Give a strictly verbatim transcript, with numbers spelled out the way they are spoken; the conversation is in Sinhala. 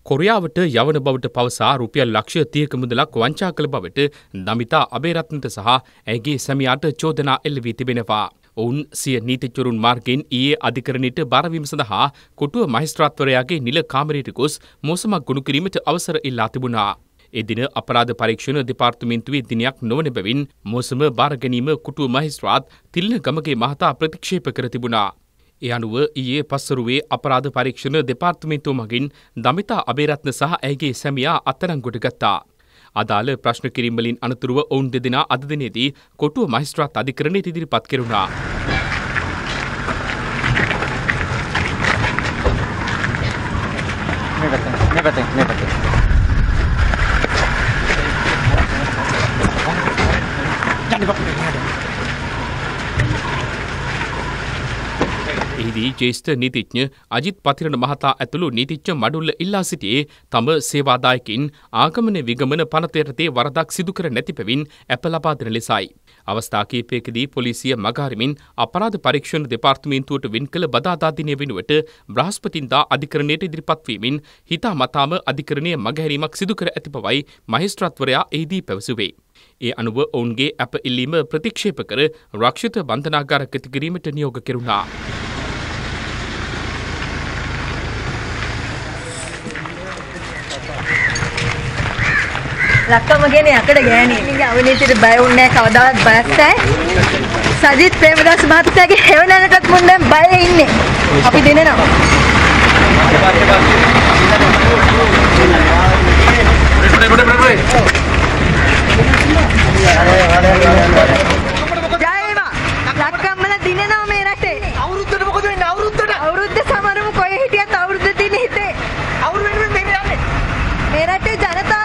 කොරියාවට යවන බවට පවසා රුපියල් ලක්ෂ තිහක මුදලක් වංචා කළ බවට නමිතා අබේරත්නට සහ ඇගේ සැමියාට චෝදනා එල්ල වී තිබෙනවා. ඔවුන් සිය නීතිඥවරුන් මාර්ගයෙන් ඊයේ අධිකරණයට බරවීම සඳහා කොටුව මහේස්ත්‍රාත්වරයාගේ නිල කාමරයට ගොස් මෝසමක් ගොනු කිරීමට අවසර ඉල්ලා තිබුණා. එදින අපරාධ පරීක්ෂණ දෙපාර්තමේන්තුවේ දිනයක් නොවන බැවින් මෝසම බාර ගැනීම කොටුව මහේස්ත්‍රාත් තිල්න ගමගේ මහතා ප්‍රතික්ෂේප කර තිබුණා. ඒ අනුව ඊයේ පස්වරුවේ අපරාධ පරීක්ෂණ දෙපාර්තමේන්තුව මගින් දමිතා අබේරත්න සහ ඇයගේ සැමියා අත්අඩංගුවට ගත්තා. අදාළ ප්‍රශ්න කිරීම් වලින් අනතුරුව ඔවුන් දෙදෙනා අද දිනේදී කොටුව මහේස්ත්‍රාත් අධිකරණයට ඉදිරිපත් කෙරුණා. එහිදී ජ්‍යෙෂ්ඨ නීතිඥ අජිත් පතිරණ මහතා ඇතුළු නීතිඥ මඩුල්ල ඉල්ලා සිටියේ තම සේවාදායකින් ආගමන විගමන පනත යටතේ වරදක් සිදු කර නැති බැවින් ඇප ලබා දෙන ලෙසයි. අවස්ථා කිහිපයකදී පොලිසිය මගහරිමින් අපරාධ පරීක්ෂණ දෙපාර්තමේන්තුවට වෙන් කළ බදාදා දිනය වෙනුවට බ්‍රහස්පතින්දා අධිකරණයට ඉදිරිපත් වීමෙන් හිතාමතාම අධිකරණය මගහැරීමක් සිදු කර ඇති බවයි මහේස්ත්‍රාත්වරයා එහිදී පැවසුවේ. ඒ අනුව ඔවුන්ගේ ඇප ඉල්ලීම ප්‍රතික්ෂේප කර රක්ෂිත බන්ධනාගාර ගත කිරීමට නියෝග කෙරුණා. ලක්කම ගෙන යකඩ ගෑණි. නිගේ අවිනීතියට බය වුණේ නැහැ කවදාවත් බයක් නැහැ. සජිත් ප්‍රේමදාස මහත්තයාගේ හේවණනකට මුන් දැන් බයේ ඉන්නේ. අපි දෙනනවා. ජයවා. ලක්කම්මල දිනනවා මේ රටේ. අවුරුද්දට මොකද වෙන්නේ? අවුරුද්දට. අවුරුද්ද සමරමු කොහේ හිටියත් අවුරුද්ද දින හිතේ. අවුරුද්ද වෙනුවෙන් දෙන්නේ යන්නේ. මේ රටේ ජනතාව